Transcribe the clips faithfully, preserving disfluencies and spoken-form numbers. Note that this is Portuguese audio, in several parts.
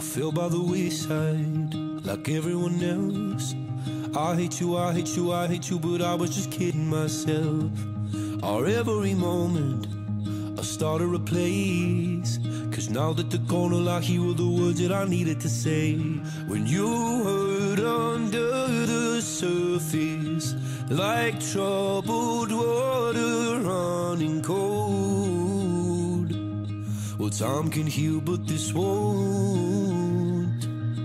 fell by the wayside like everyone else. I hate you, I hate you, I hate you, but I was just kidding myself. Our every moment I started a place, cause now that they're gone, all I hear were the words that I needed to say. When you hurt under the surface, like troubled water running cold. Well, time can heal, but this won't.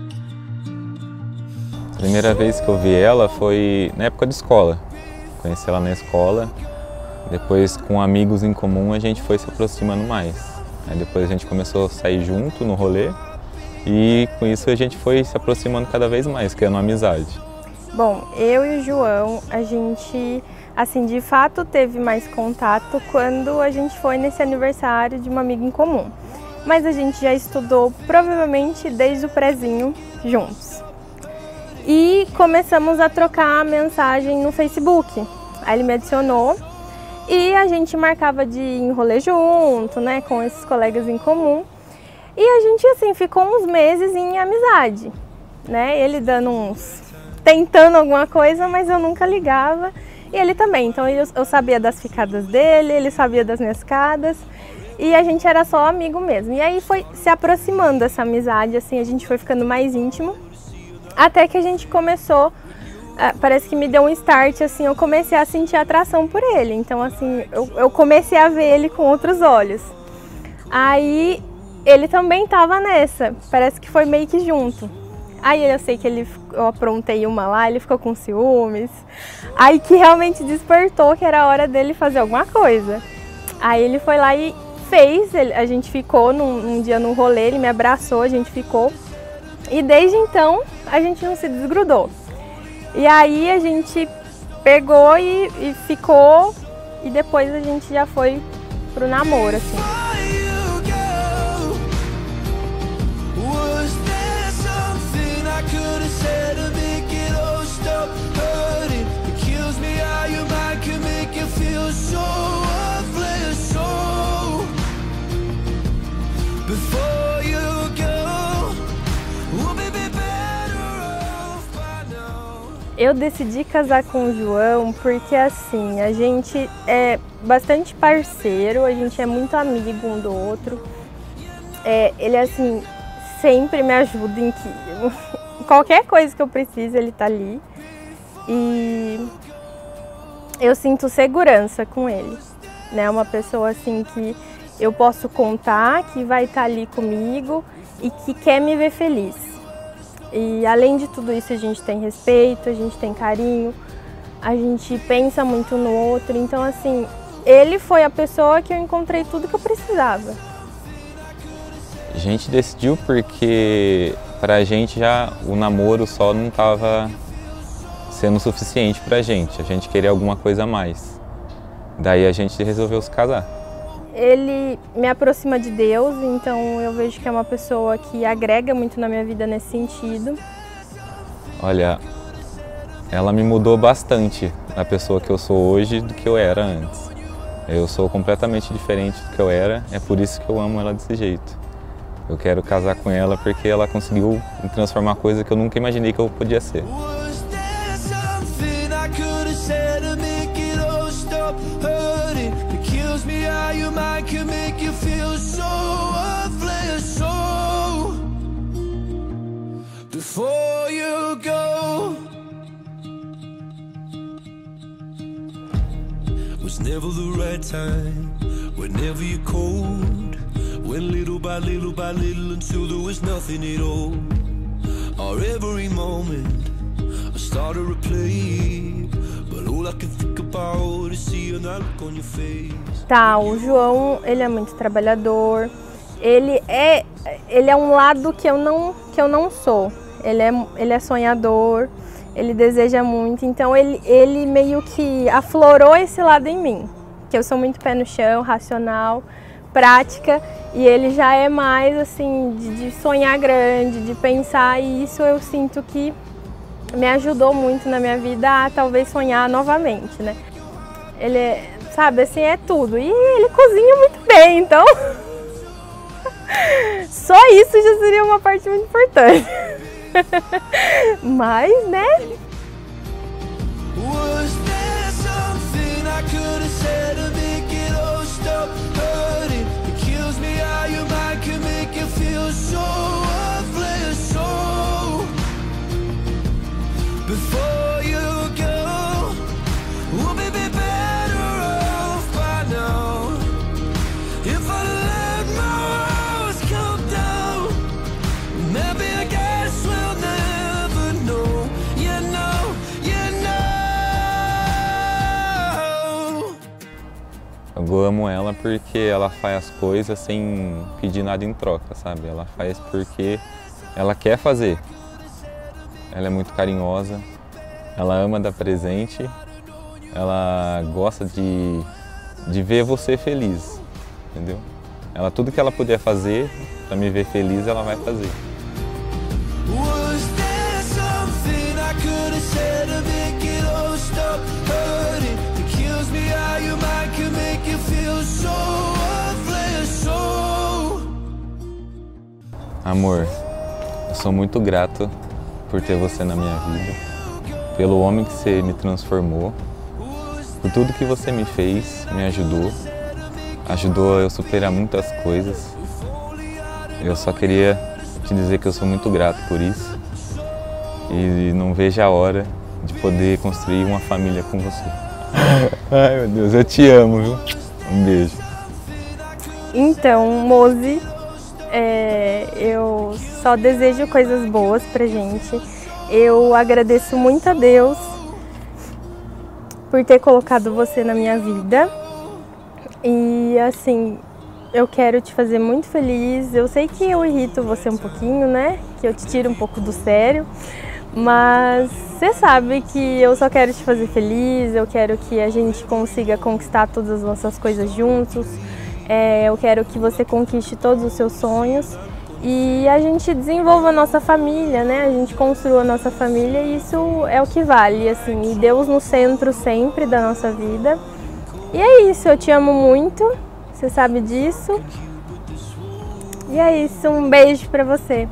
A primeira vez que eu vi ela foi na época de escola. Conheci ela na escola. Depois, com amigos em comum, a gente foi se aproximando mais. Aí depois a gente começou a sair junto no rolê e com isso a gente foi se aproximando cada vez mais, criando uma amizade. Bom, eu e o João, a gente, assim, de fato teve mais contato quando a gente foi nesse aniversário de uma amiga em comum. Mas a gente já estudou provavelmente desde o prezinho juntos. E começamos a trocar mensagem no Facebook. Aí ele me adicionou. E a gente marcava de ir em rolê junto, né, com esses colegas em comum. E a gente, assim, ficou uns meses em amizade, né, ele dando uns... tentando alguma coisa, mas eu nunca ligava. E ele também, então eu, eu sabia das ficadas dele, ele sabia das minhas ficadas. E a gente era só amigo mesmo. E aí foi se aproximando essa amizade, assim, a gente foi ficando mais íntimo. Até que a gente começou... Parece que me deu um start, assim, eu comecei a sentir atração por ele. Então, assim, eu, eu comecei a ver ele com outros olhos. Aí, ele também tava nessa, parece que foi meio que junto. Aí eu sei que ele, eu aprontei uma lá, ele ficou com ciúmes. Aí que realmente despertou que era a hora dele fazer alguma coisa. Aí ele foi lá e fez, ele, a gente ficou num, num dia no rolê, ele me abraçou, a gente ficou. E desde então, a gente não se desgrudou. E aí a gente pegou e, e ficou, e depois a gente já foi pro namoro, assim. Eu decidi casar com o João porque, assim, a gente é bastante parceiro, a gente é muito amigo um do outro. É, ele, assim, sempre me ajuda em que, qualquer coisa que eu precise, ele tá ali. E eu sinto segurança com ele, né? Uma pessoa, assim, que eu posso contar, que vai estar ali comigo e que quer me ver feliz. E além de tudo isso, a gente tem respeito, a gente tem carinho, a gente pensa muito no outro. Então, assim, ele foi a pessoa que eu encontrei tudo que eu precisava. A gente decidiu porque pra gente já o namoro só não estava sendo suficiente pra gente. A gente queria alguma coisa a mais. Daí a gente resolveu se casar. Ele me aproxima de Deus, então eu vejo que é uma pessoa que agrega muito na minha vida nesse sentido. Olha, ela me mudou bastante da pessoa que eu sou hoje do que eu era antes. Eu sou completamente diferente do que eu era, é por isso que eu amo ela desse jeito. Eu quero casar com ela porque ela conseguiu me transformar coisa que eu nunca imaginei que eu podia ser. Your mind can make you feel so worthless, so before you go was never the right time, whenever you're cold, went little by little by little until there was nothing at all. Or every moment I started to play, but all I can think about is seeing that look on your face. Tá, o João, ele é muito trabalhador, ele é, ele é um lado que eu não, que eu não sou, ele é, ele é sonhador, ele deseja muito, então ele, ele meio que aflorou esse lado em mim, que eu sou muito pé no chão, racional, prática, e ele já é mais assim, de, de sonhar grande, de pensar, e isso eu sinto que me ajudou muito na minha vida a talvez sonhar novamente, né? Ele é, sabe, assim, é tudo. E ele cozinha muito bem, então Só isso já seria uma parte muito importante. Mas, né? Eu amo ela porque ela faz as coisas sem pedir nada em troca, sabe? Ela faz porque ela quer fazer. Ela é muito carinhosa, ela ama dar presente, ela gosta de, de ver você feliz, entendeu? Ela, tudo que ela puder fazer para me ver feliz, ela vai fazer. Amor, eu sou muito grato por ter você na minha vida, pelo homem que você me transformou, por tudo que você me fez, me ajudou, ajudou eu superar muitas coisas. Eu só queria te dizer que eu sou muito grato por isso e não vejo a hora de poder construir uma família com você. Ai, meu Deus, eu te amo, viu? Um beijo. Então, Mozi, é, eu só desejo coisas boas pra gente. Eu agradeço muito a Deus por ter colocado você na minha vida. E assim, eu quero te fazer muito feliz. Eu sei que eu irrito você um pouquinho, né? Que eu te tiro um pouco do sério. Mas você sabe que eu só quero te fazer feliz, eu quero que a gente consiga conquistar todas as nossas coisas juntos, é, eu quero que você conquiste todos os seus sonhos e a gente desenvolva a nossa família, né? A gente construa a nossa família e isso é o que vale, assim, e Deus no centro sempre da nossa vida. E é isso, eu te amo muito, você sabe disso. E é isso, um beijo pra você.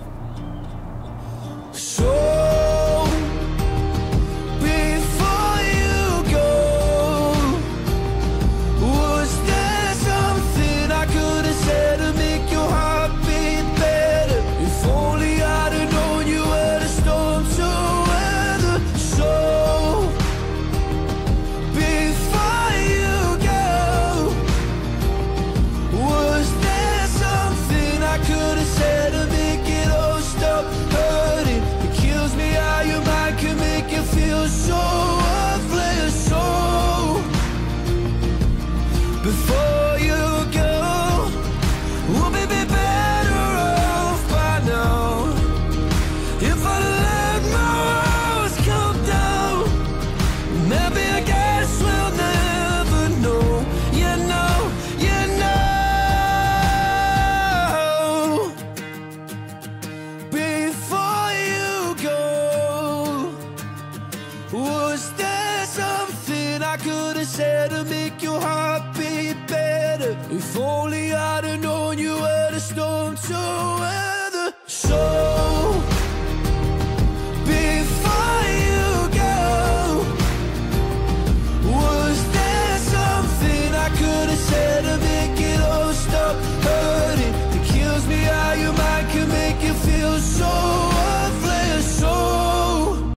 Was there something I could have said to make your heart beat better? If only I'd have known you were the storm to end.